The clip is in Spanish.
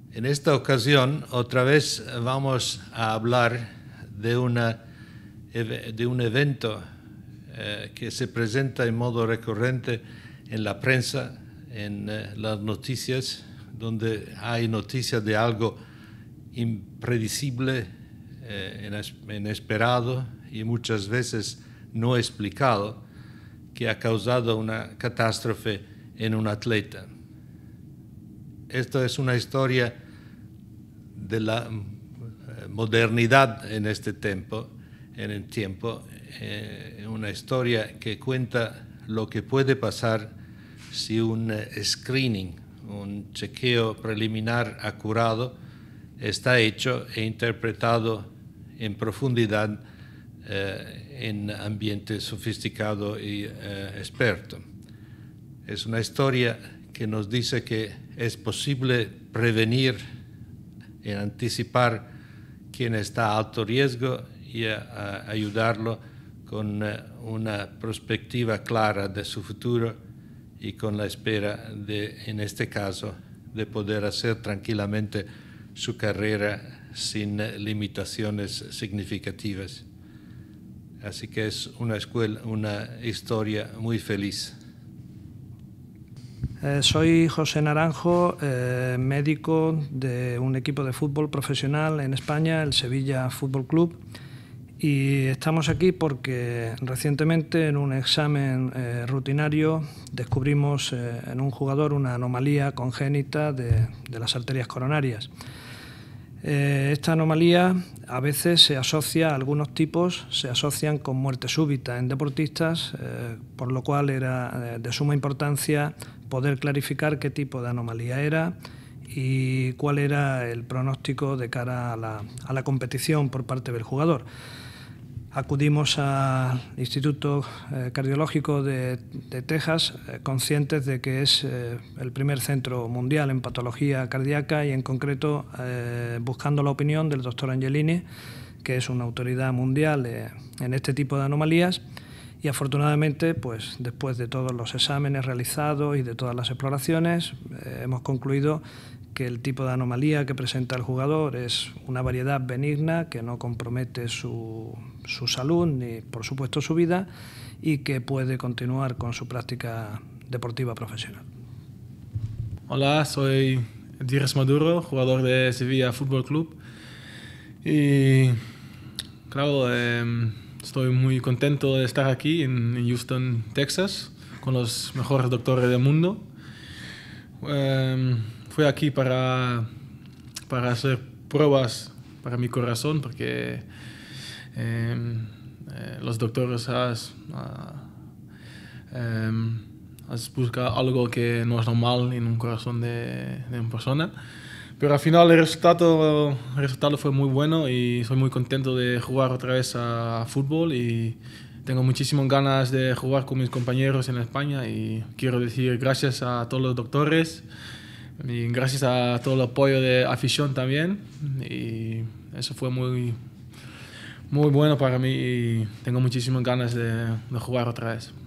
En esta ocasión, otra vez vamos a hablar de un evento que se presenta en modo recurrente en la prensa, en las noticias, donde hay noticias de algo impredecible, inesperado y muchas veces no explicado, que ha causado una catástrofe en un atleta. Esta es una historia de la modernidad en este tiempo, una historia que cuenta lo que puede pasar si un screening, un chequeo preliminar acurado, está hecho e interpretado en profundidad en ambiente sofisticado y experto. Es una historia que nos dice que es posible prevenir y anticipar quién está a alto riesgo y ayudarlo con una perspectiva clara de su futuro y con la espera de, en este caso, de poder hacer tranquilamente su carrera sin limitaciones significativas. Así que es una historia muy feliz. Soy José Naranjo, médico de un equipo de fútbol profesional en España, el Sevilla Fútbol Club, y estamos aquí porque recientemente en un examen rutinario descubrimos en un jugador una anomalía congénita de las arterias coronarias. Esta anomalía a veces se asocia, algunos tipos se asocian con muerte súbita en deportistas, por lo cual era de suma importancia poder clarificar qué tipo de anomalía era y cuál era el pronóstico de cara a la competición por parte del jugador. Acudimos al Instituto Cardiológico de Texas, conscientes de que es el primer centro mundial en patología cardíaca y en concreto buscando la opinión del doctor Angelini, que es una autoridad mundial en este tipo de anomalías, y afortunadamente, pues, después de todos los exámenes realizados y de todas las exploraciones, hemos concluido que el tipo de anomalía que presenta el jugador es una variedad benigna que no compromete su salud ni, por supuesto, su vida y que puede continuar con su práctica deportiva profesional. Hola, soy Dires Maduro, jugador de Sevilla Fútbol Club y claro, estoy muy contento de estar aquí en Houston, Texas, con los mejores doctores del mundo. Fui aquí para hacer pruebas para mi corazón porque los doctores buscan algo que no es normal en un corazón de una persona. Pero al final el resultado fue muy bueno y soy muy contento de jugar otra vez a fútbol y tengo muchísimas ganas de jugar con mis compañeros en España y quiero decir gracias a todos los doctores y gracias a todo el apoyo de afición también y eso fue muy bueno para mí y tengo muchísimas ganas de jugar otra vez.